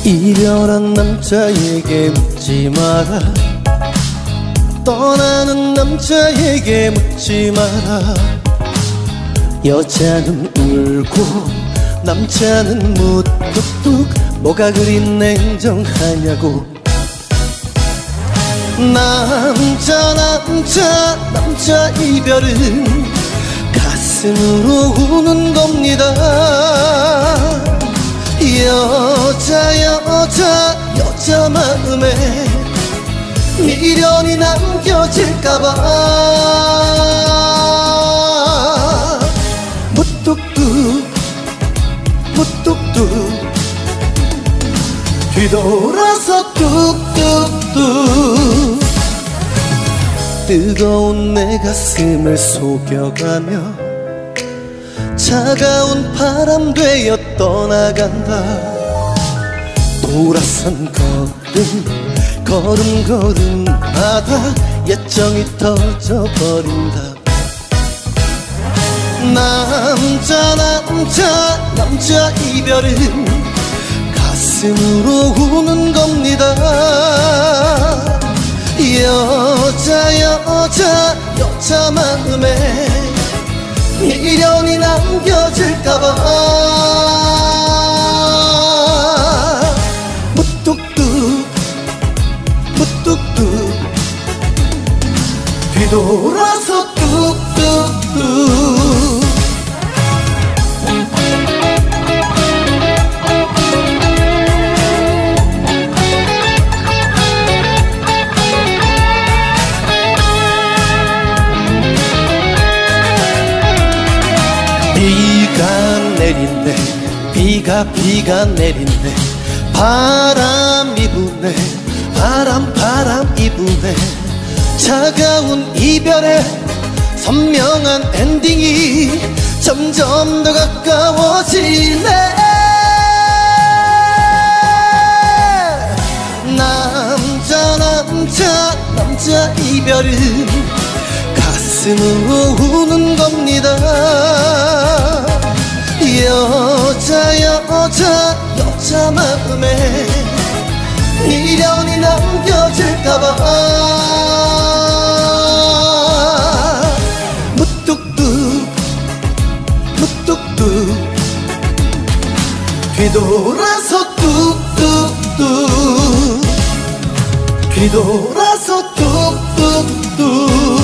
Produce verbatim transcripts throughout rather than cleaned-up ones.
이별한 남자에게 묻지 마라. 떠나는 남자에게 묻지 마라. 여자는 울고 남자는 무뚝뚝 뭐가 그리 냉정하냐고. 남자 남자 남자 이별은 가슴으로 우는 겁니다. 여자 여자 여자 마음에 미련이 남겨질까봐 무뚝뚝 무뚝뚝 뒤돌아서 뚝뚝뚝 뜨거운 내 가슴을 속여가며 차가운 바람 되어 떠나간다. 돌아선 걸음 걸음 걸음마다 예정이 터져버린다. 남자 남자 남자 이별은 가슴으로 우는 겁니다. 여자 여자 여자 마음에 미련이 남겨질까봐 무뚝뚝 무뚝뚝 뒤돌아서 뚝뚝뚝 비가 내린대 비가 비가 내린대 바람이 부네 바람 바람 이부네. 차가운 이별의 선명한 엔딩이 점점 더 가까워지네. 남자 남자 남자 이별은 가슴으로 우는 겁니다. 여자 여자 여자 마음에 미련이 남겨질까봐 무뚝뚝 무뚝뚝 뒤돌아서 뚝뚝뚝 뒤돌아서 뚝뚝뚝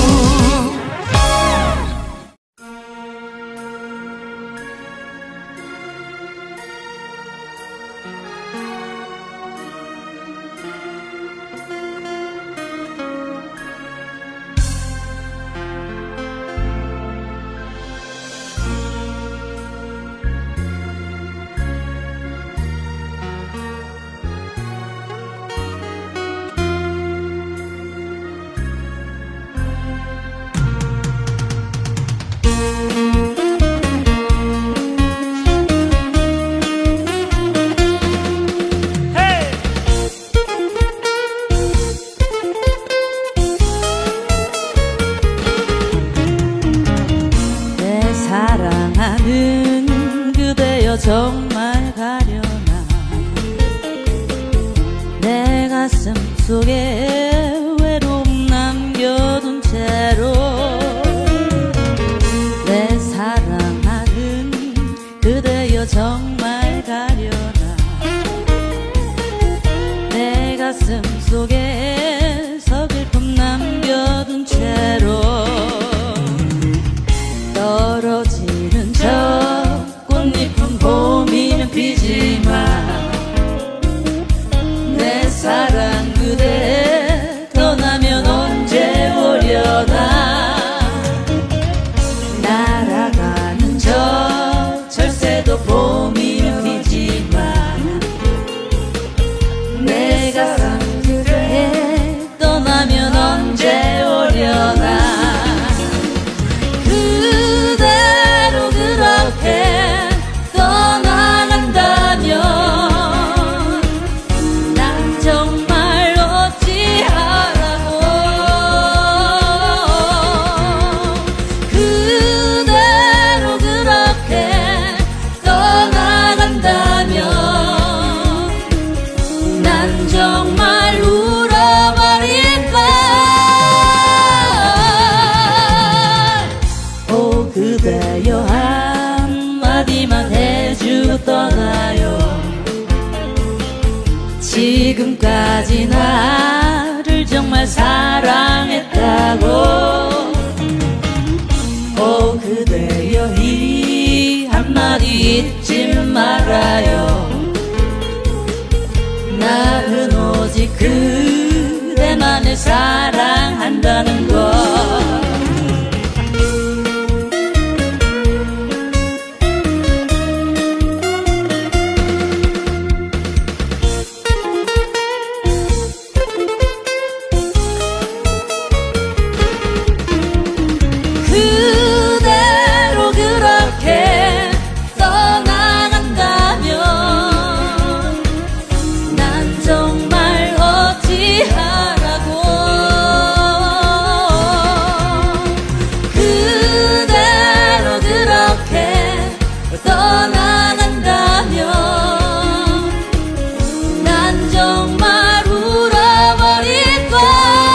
지금까지 나를 정말 사랑했다고. 오 그대여 이 한마디 잊지 말아요. 나는 오직 그대만을 사랑한다는 것. 그대로 그렇게 떠나간다면 난 정말 어찌하라고. 그대로 그렇게 떠나간다면 난 정말 울어버릴 걸.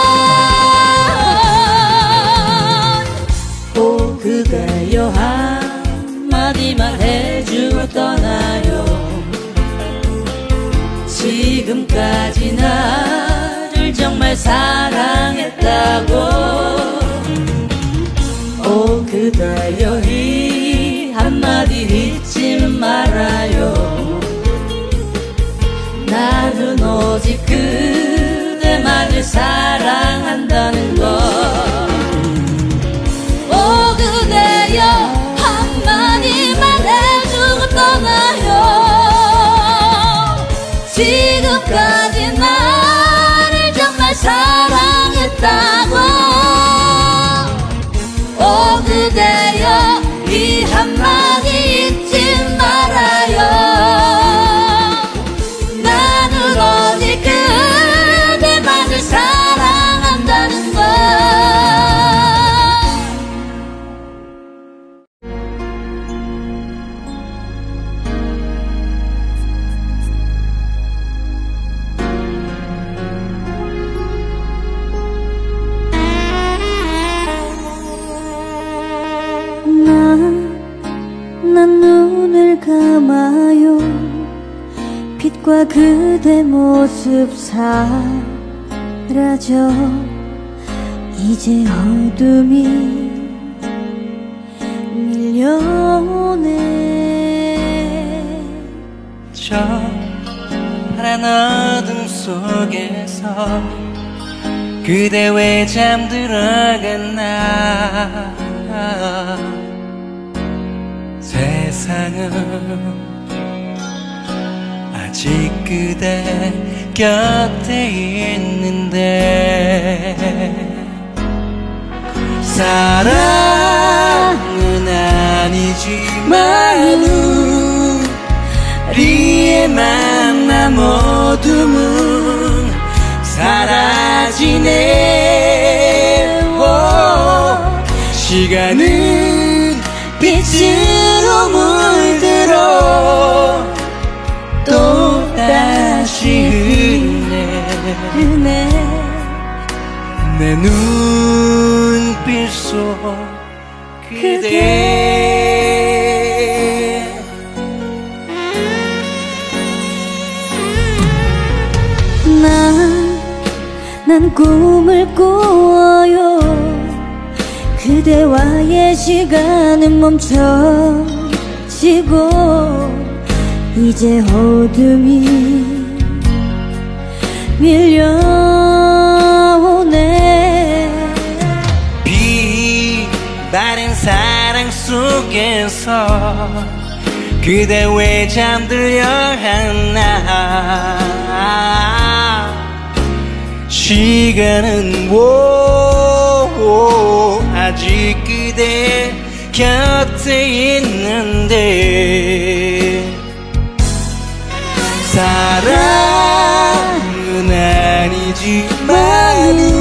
오 그대여 한마디만 해주고 떠나요. 지금까지 나를 정말 사랑했다고. 오 그대여 이 한마디 잊지 말아요. 나는 오직 그대만을 사랑한다는 것. 오 그대여 한마디만 해주고 떠나요. 지금까지 나를 정말 사랑했다고. 오 그대여 이 한마디 잊지 말아요. 나는 오직 그대만을 사랑한다는 것. 난 눈을 감아요. 빛과 그대 모습 사라져. 이제 어둠이 밀려오네. 저 파란 어둠 속에서 그대 왜 잠들어갔나. 세상은 아직 그대 곁에 있는데. 사랑은 아니지만 우리의 만남 어둠은 사라지네. 오, 시간은 빛으로 물들어 또다시 흐르네. 내 눈빛 속 그대. 난, 난 꿈을 꾸어요. 그대와의 시간은 멈춰지고 이제 어둠이 밀려오네. 비 바른 사랑 속에서 그대 왜 잠들려 하나. 시간은 오, 아직 그대 곁에 있는데. 사랑은 아니지만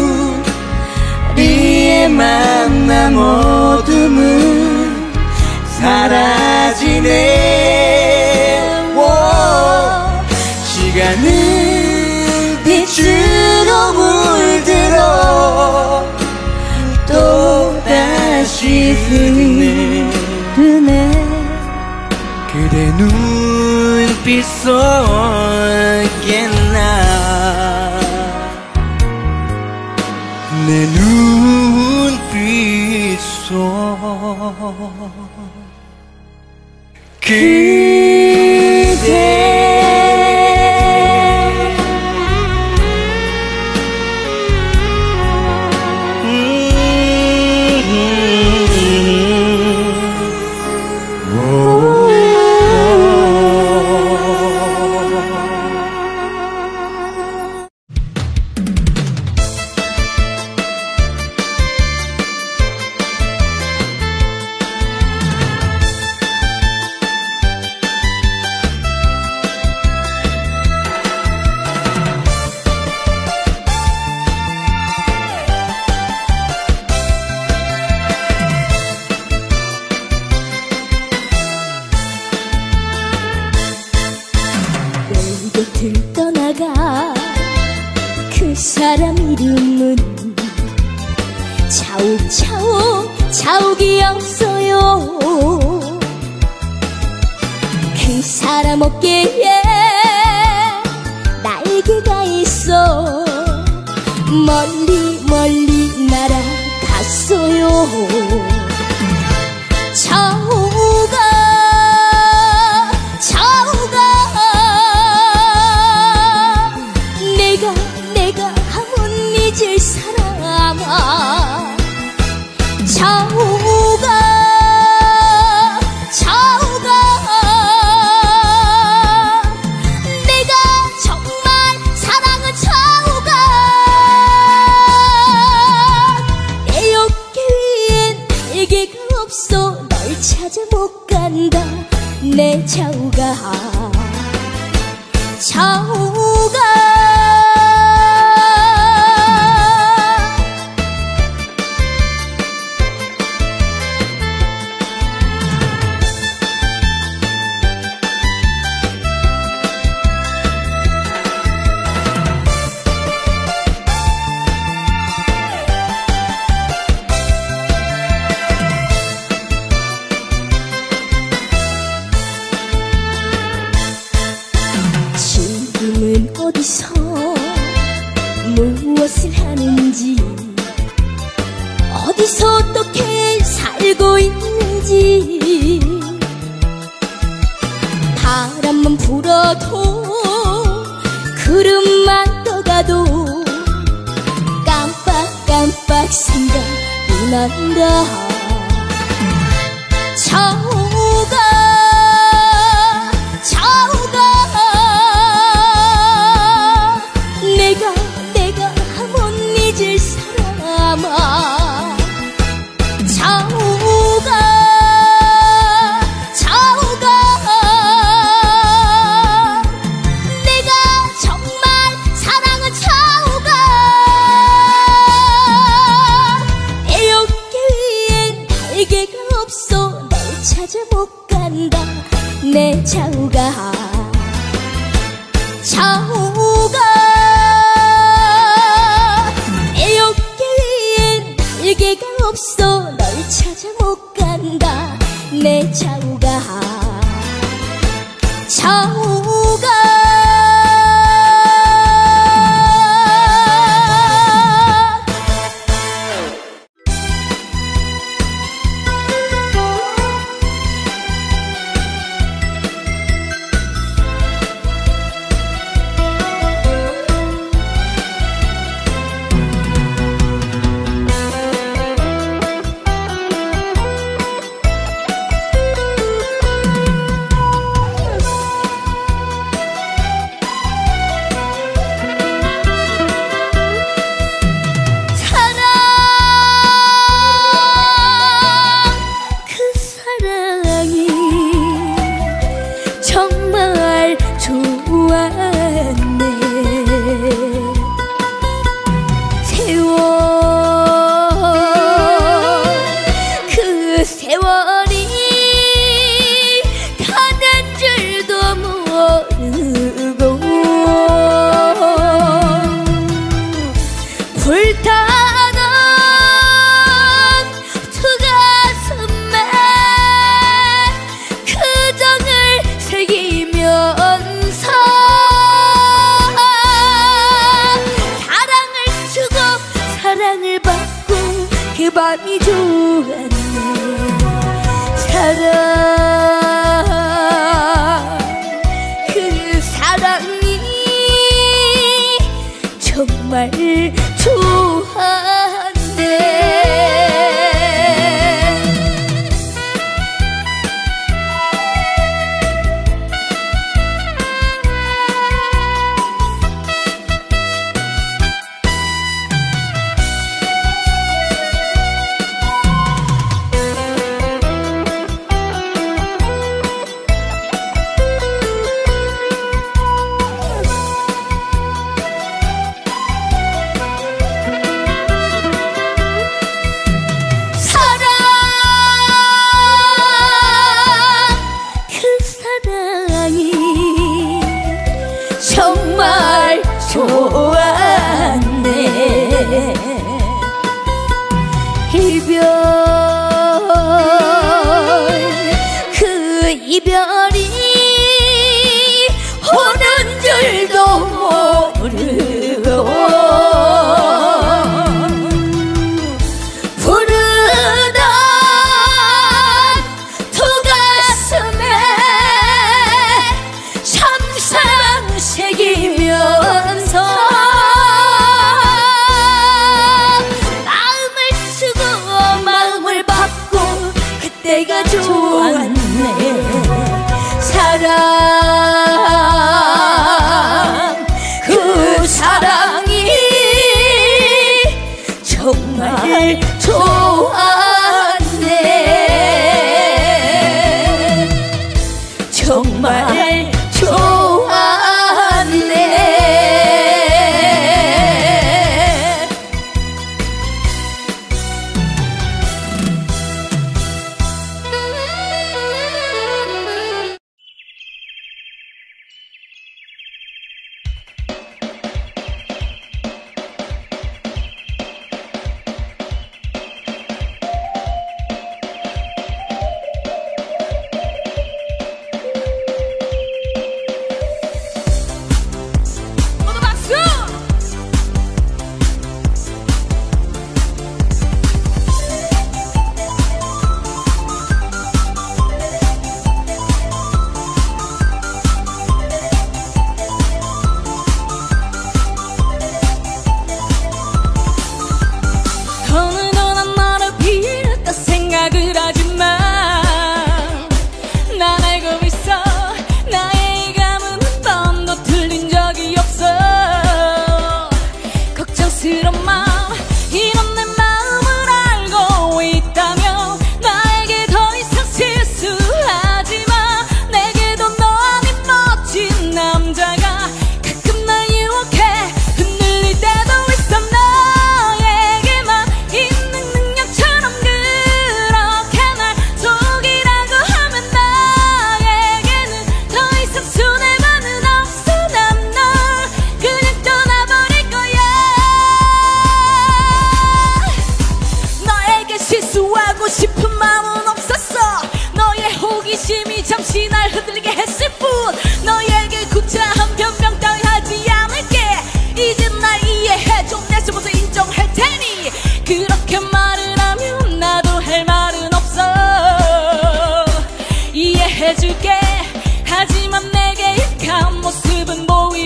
우리의 만남 어둠은 사라지네. 오, 시간은 빛으로 물들어 또다시 흐르네. 그대 눈빛 속에 나 눈빛 속 그대 떠나가 그 사람 이름은 차옥차옥 차옥이 없어요. 그 사람 어깨에 날개가 있어 멀리 멀리 날아갔어요. 차옥아 차옥아 내가 못 잊을 사람아. 차오가 차오가 내가 정말 사랑은 차오가 내 어깨 위엔 날개가 없어 널 찾아 못 간다 내 차오가 차오가 지금은 어디서 무엇을 하는지 어디서 어떻게 살고 있는지 바람만 불어도 구름만 떠가도 깜빡깜빡 생각이 난다. 차오가 차오가 내가 내가 못 잊을 사람아. 차오가 차오가 내가 정말 사랑은 차오가 내 어깨 위엔 날개가 없어 널 찾아 못 간다 내 차오가 차오가 내 어깨 위엔 날개가 없어 널 찾아 못 간다 내 차오가 차오가 참이 좋았네. 사랑 그 사랑이 정말 좋았네. 정말 좋았네. 이별 그 이별이 오는 줄도 모르고 부르던 두 가슴에 참사랑 새기면서 마음을 쓰고 마음을 받고 그때가 좋았네. 사랑 그 사랑이 정말 좋았네. 정말 좋았네. 잠시 날 흔들리게 했을 뿐 너에게 구차한 변명 따위 하지 않을게. 이제 날 이해해줘. 내 잘못을 인정할 테니. 그렇게 말을 하면 나도 할 말은 없어. 이해해줄게. 하지만 내게 약한 모습은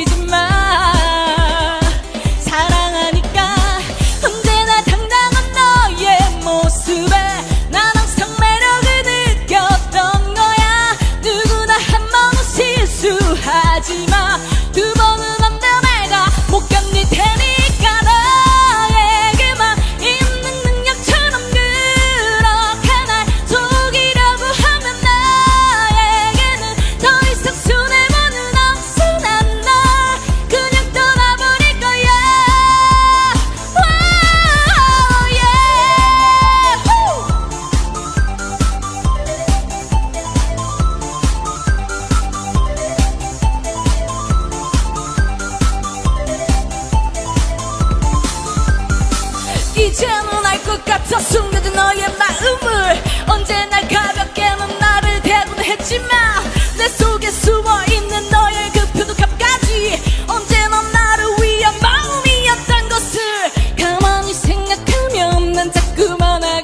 보이지마. 사랑하니까 언제나 당당한 너의 모습에 난 항상 매력을 느꼈던 거야. 누구나 한 번은 실수하지마. 두 번은 안 돼. 내가 못 견딜 테니까 너에게만 있는 능력처럼 그렇게 날 속이려고 하면 나에게는 더 이상 손해보는 없어. 난 널 그냥 떠나버릴 거야. Oh, yeah. 이제는 알 것 같아. 숨겨둔 너의 마음을. 언제나 가볍게 넌 나를 대고는 했지만 내 속에 숨어있는 너의 그 표독함까지 언제나 나를 위한 마음이었던 것을 가만히 생각하면 난 자꾸만 알게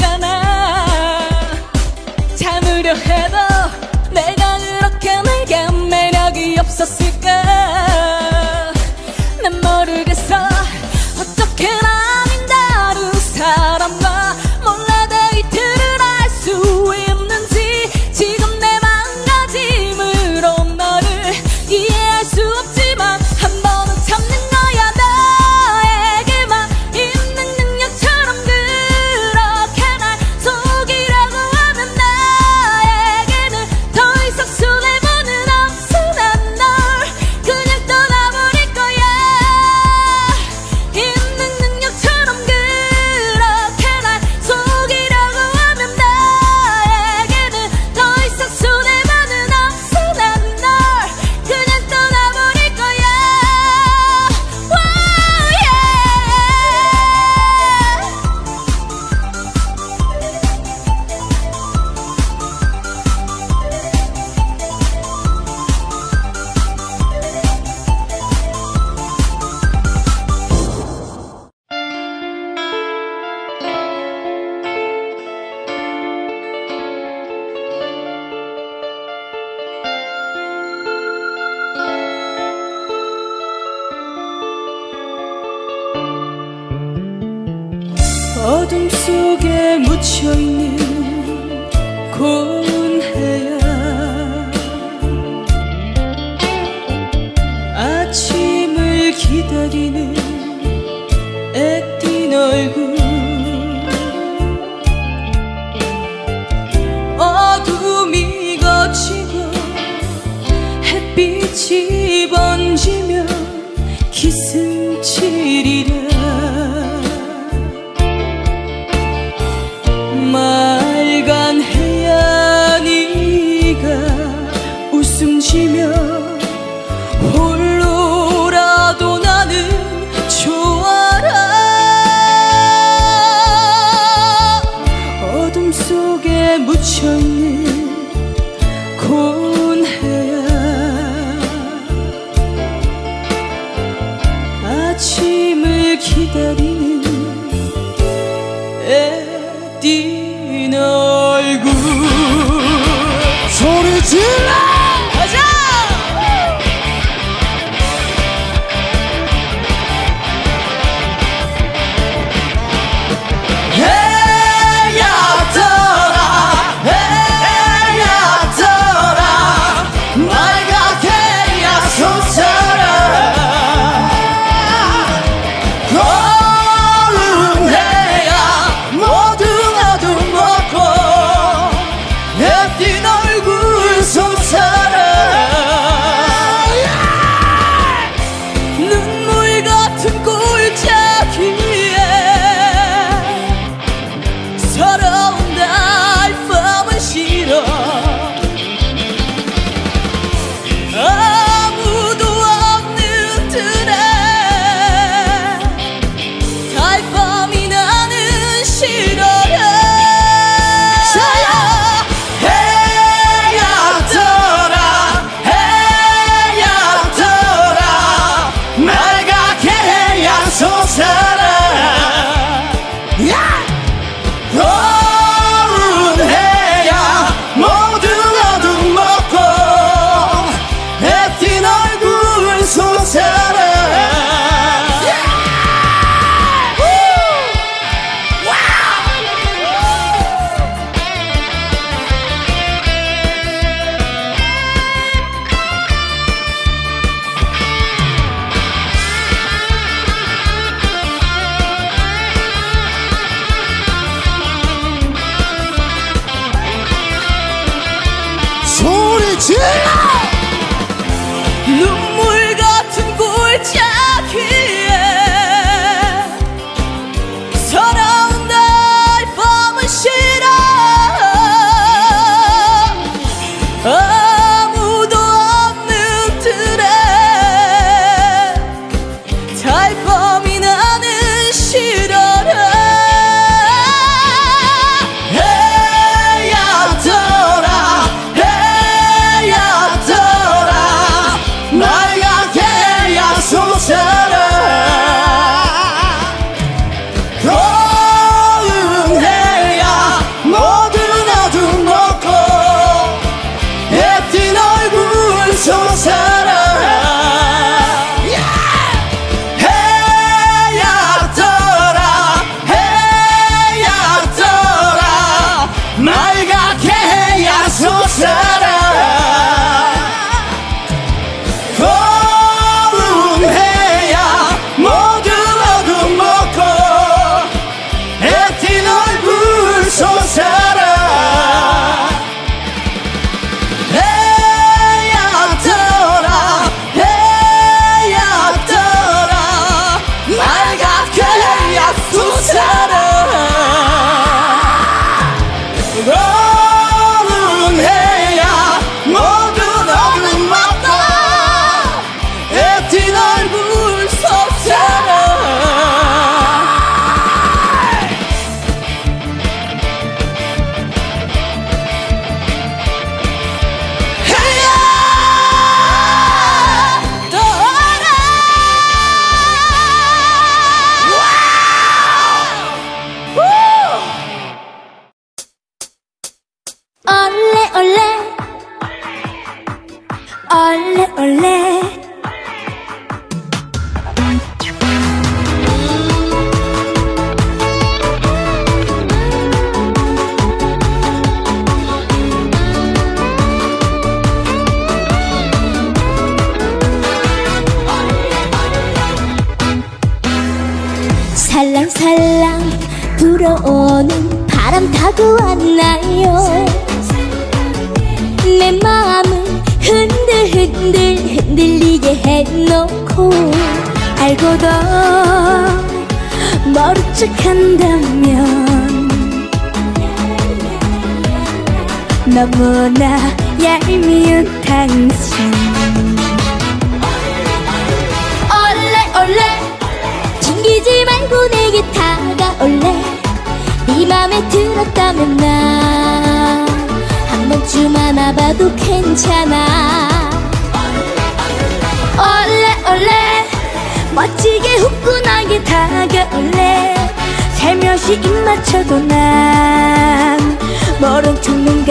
어둠 속에 묻혀있는 고운 해야 아침을 기다리는 애띤 얼굴 어둠이 걷히고 햇빛이 번지면 기승칠이라 맑은 해야 네가 웃음 지며 홀로라도 나는 좋아라 어둠 속에 묻혀있는 고운 해야 아침을 기다리는 애띤 얼굴 소리 질러 가자! 해야 떠라 해야 떠라 맑게 해야 솟아라 고운 해야 모두 어둠 먹고 애띤 얼굴 솟아라 눈물 같은 꼴짝 위에 서러운 날 밤은 싫어 아무도 없는 뜰에 달밤이 나는 싫어라 해야 떠라 해야 떠라 맑게 해야 솟아라 고운 해야 모두 어둠 먹고 애띤 얼굴 솟아라 소리 질러 눈물 같은 골짜기에 서러운 날 밤은 싫어 아무도 없는 뜰에 달밤이 나는 싫어라 해야 떠라 해야 떠라 맑게 해야 솟아라 고운 해야 모든 어둠 먹고 애띤 얼굴 솟아라 해야 떠라 해야 떠라 맑게 해야 솟아라 고운 해야 모두 어둠 먹고 애띤 얼굴 솟아라 해야 떠라 해야 떠라 맑게 해야 솟아라 고운 해야 모두 어둠 먹고 애띤 얼굴 솟아라 해야 떠라 올레 올레 올레 올레 불어오는 바람 타고 왔나요? 내 마음을 흔들흔들 흔들리게 해놓고 알고도 모른 척한다면 너무나 얄미운 당신. 올레 올레 튕기지 말고 내게 다가올래. 네 맘에 들었다면 나 한 번쯤 안아봐도 괜찮아. 올레 올레 멋지게 후끈하게 다가올래. 살며시 입 맞춰도 난 모른 척 눈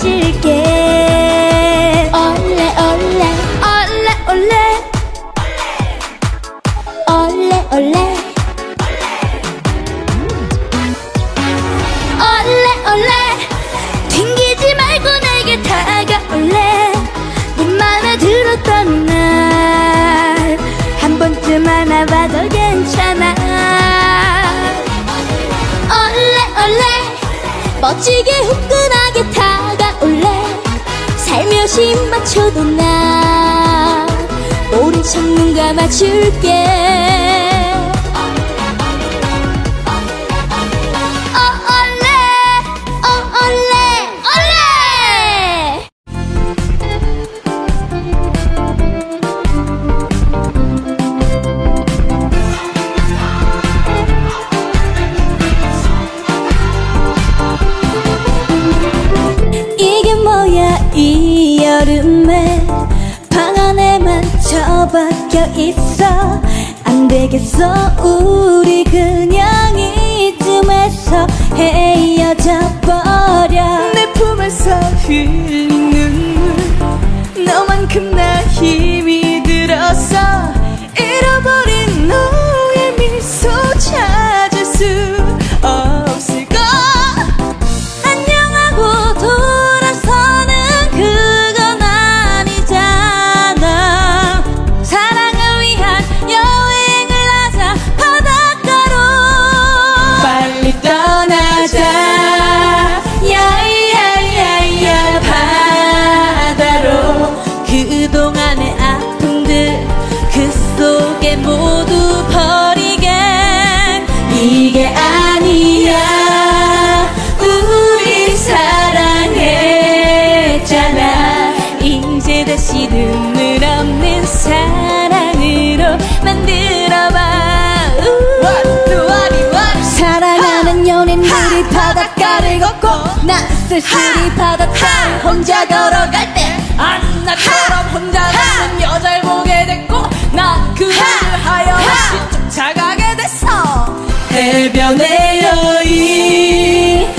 감아줄게. 올레 올레 올레 올레 올레 올레 올레 올레 튕기지 말고 내게 다가올래. 네 맘에 들었던 날 한 번쯤 안아봐도 괜찮아. 올레 올레 멋지게 후끈하게 다가올래. 살며시 입 맞춰도 나 모른 척 눈 감아줄게. 이 여름에 방 안에만 처박혀 있어. 안 되겠어 우리 그냥 이쯤에서 헤어져 버려. 내 품에서 흘린 눈물 너만큼 나 힘이 들었어. 잃어버린 너의 미소 찾을 수 없을까. 안녕하고 돌아서는 그건 아니잖아. 사랑을 위한 여행을 하자 바닷가로. 빨리 떠나자 야야야야 바다로. 그동안의 아픔들 그 속에 모두 버리게. 이게 아니야 우리 사랑했잖아. 이제 다시 눈물 없는 사랑으로 만들어봐. 사랑하는 연인들이 바닷가를 걷고 난 쓸쓸히 바닷가를 혼자 걸어갈 때 안나처럼 혼자 가는 여자를 보게 됐고 난 그녀를 하염없이 쫓아가게 됐어. 해변의 여인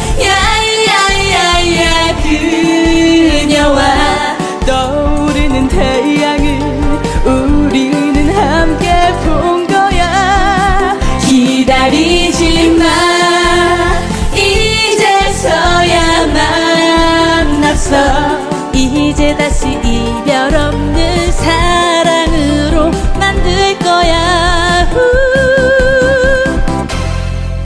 야야야야 그녀와 떠오르는 태양을 우리는 함께 본 거야. 기다리지 마 이제서야 만났어. 이제 다시